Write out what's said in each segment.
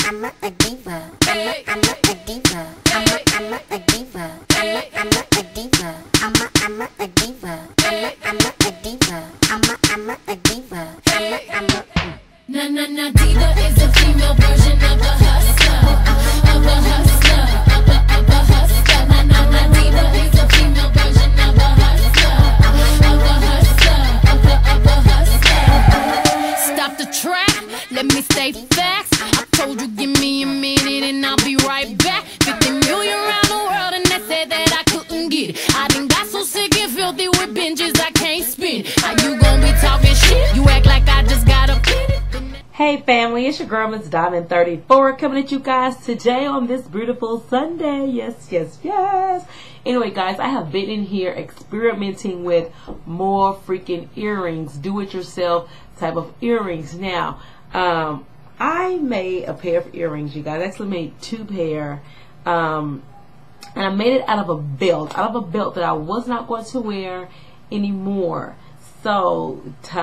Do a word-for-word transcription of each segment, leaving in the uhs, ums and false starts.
I'm a, a diva. I'm a, I'm a, a diva. I'm a, I'm a, a diva. I'm a, I'm a, a diva. I'm a, I'm a, a diva. I'm a, I'm a, a diva. I'm a, I'm a, a diva. I'm a, I'm a. Na na na, diva is a female version of a hustler, of a hustler, of a of a hustler. Na na na, diva is a female version of a hustler, of a hustler, of a of a hustler. Stop the track, let me stay facts. I told you give me a minute and I'll be right back. Fifty million around the world and they said that I couldn't get it. I done got so sick and filthy with binges I can't spin. How you gonna be talking shit? You act like I just got a pin. Hey family, it's your girl Miss Diamond thirty-four coming at you guys today on this beautiful Sunday. Yes, yes, yes. Anyway guys, I have been in here experimenting with more freaking earrings, do-it-yourself type of earrings. Now, um, I made a pair of earrings, you guys. I actually made two pair. Um, and I made it out of a belt, out of a belt that I was not going to wear anymore. So,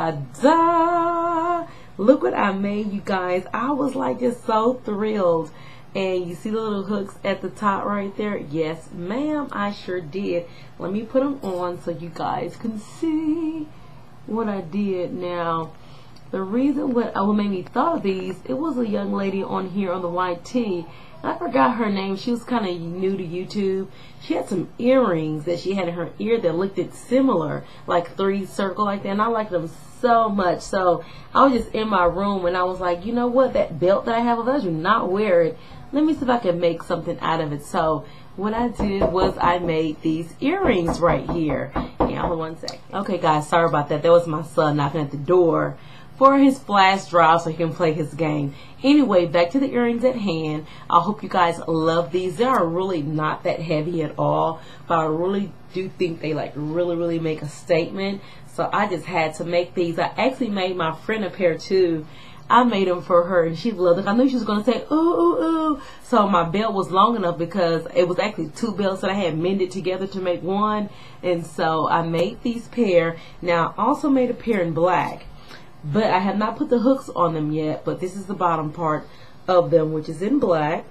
ta-da! Look what I made, you guys. I was like just so thrilled. And you see the little hooks at the top right there? Yes, ma'am, I sure did. Let me put them on so you guys can see what I did. Now, the reason what, what made me thought of these, it was a young lady on here on the Y T. I forgot her name. She was kind of new to YouTube. She had some earrings that she had in her ear that looked it similar, like three circle like that, and I liked them so much. So I was just in my room and I was like, you know what, that belt that I have, I do not wear it. Let me see if I can make something out of it. So what I did was I made these earrings right here. Yeah, hold on one second. Okay guys, sorry about that. That was my son knocking at the door for his flash drive so he can play his game. Anyway, back to the earrings at hand. I hope you guys love these. They are really not that heavy at all, but I really do think they like really, really make a statement. So I just had to make these. I actually made my friend a pair too. I made them for her and she loved it. I knew she was going to say, ooh, ooh, ooh. So my belt was long enough because it was actually two belts that I had mended together to make one. And so I made these pair. Now I also made a pair in black. But I have not put the hooks on them yet. But this is the bottom part of them, which is in black.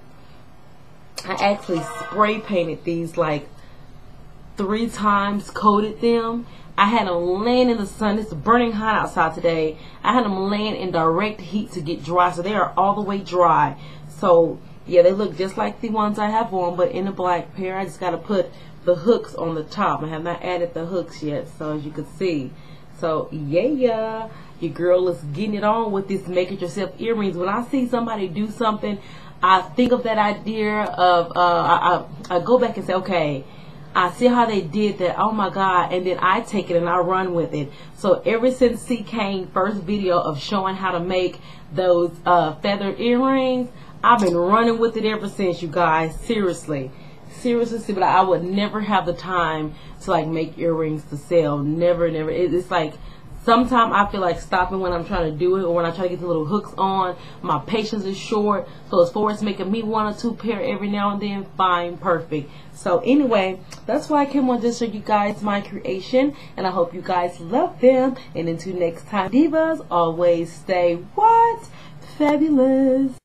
I actually spray painted these like three times, coated them. I had them laying in the sun. It's burning hot outside today. I had them laying in direct heat to get dry. So they are all the way dry. So yeah, they look just like the ones I have on, but in a black pair. I just got to put the hooks on the top. I have not added the hooks yet, so as you can see. So yeah, yeah. Your girl is getting it on with this make it yourself earrings. When I see somebody do something, I think of that idea of uh, I, I, I go back and say, okay, I see how they did that, oh my god, and then I take it and I run with it. So ever since C Kane first video of showing how to make those uh, feathered earrings, I've been running with it ever since, you guys. Seriously. Seriously, but I would never have the time to like make earrings to sell. Never, never. It, it's like sometimes I feel like stopping when I'm trying to do it, or when I try to get the little hooks on. My patience is short. So as far as making me one or two pair every now and then, fine, perfect. So anyway, that's why I came on to show you guys my creation. And I hope you guys love them. And until next time, divas, always stay what? Fabulous.